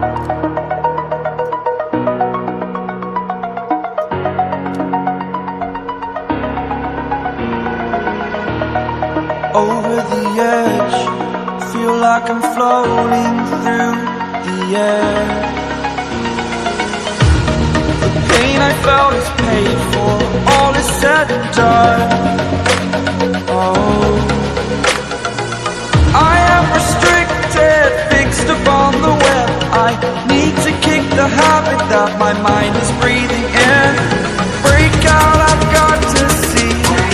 Over the edge, feel like I'm floating through the air. The pain I felt is paid for, all is said and done. Oh, I am restricted, fixed upon the web. I need to kick the habit that my mind is breathing in. Break out, I've got to see.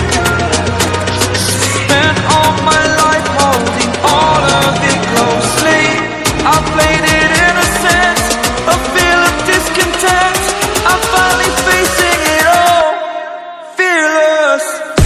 Spent all my life holding all of it closely. I played it innocent, a feel of discontent. I'm finally facing it all, fearless.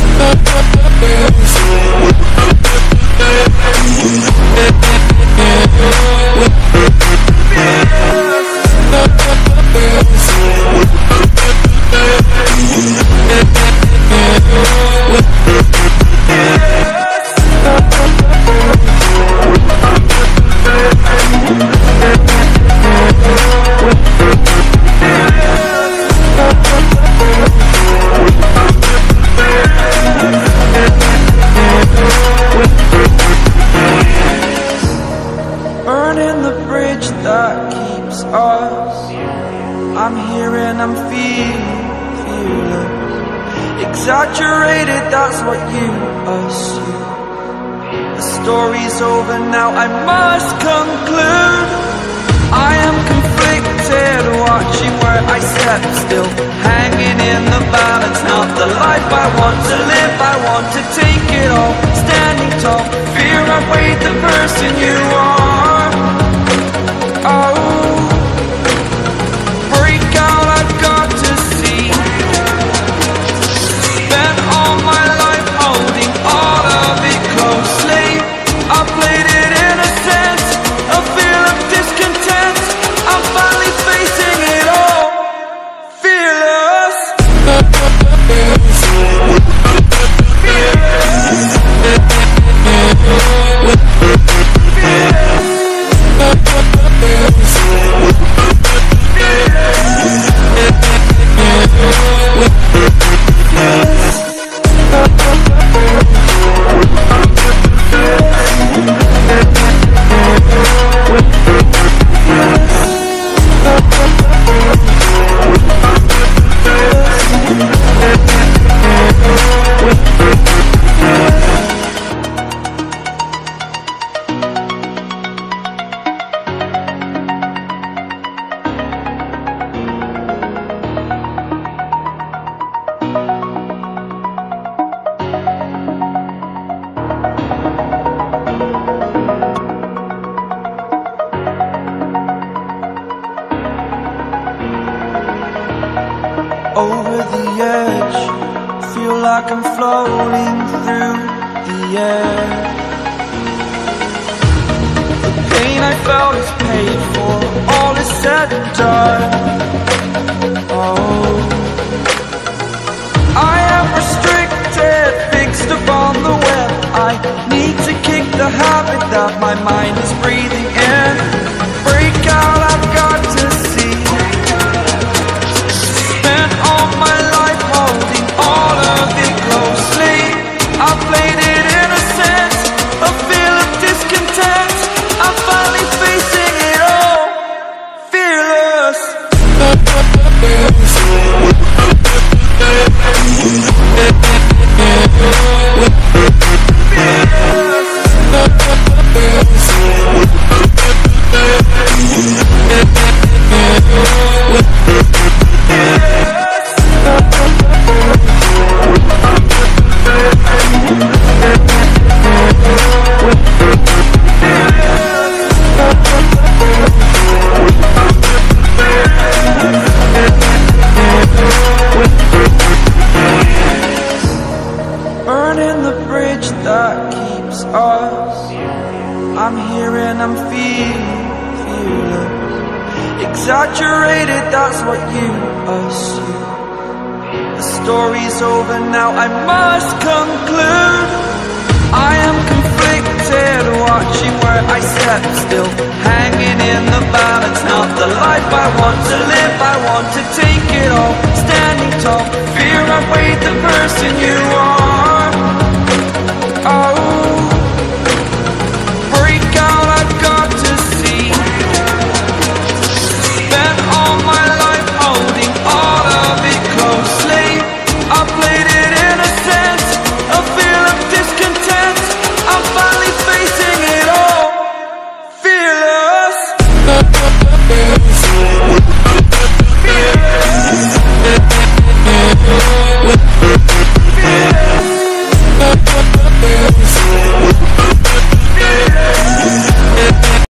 Burning the bridge that keeps us. I'm here and I'm feeling fearless. Exaggerated, that's what you assume. The story's over now, I must conclude. I am conflicted, watching where I step still, hanging in the balance. Not the life I want to live, I want to take it all. Standing tall, fear I've weighed the person you are. Oh, break out, I've got to see. Spent all my life holding all of it closely. I played it innocent, a feel of discontent. I'm finally facing it all, fearless. Over the edge, feel like I'm floating through the air. The pain I felt is paid for, all is said and done. Oh, I am restricted, fixed upon the web. I need to kick the habit that my mind is breathing in. Break out, I've got to see. Spent all my life holding all of it closely. I played it innocent, a feel of discontent. I'm finally facing it all, fearless. Burning the bridge that keeps us. I'm here and I'm feeling fearless. Exaggerated, that's what you assume. The story's over now, I must conclude. I am conflicted, watching where I step still, hanging in the balance now. to live, I want to take it all. Standing tall, fear I weighed the person you are.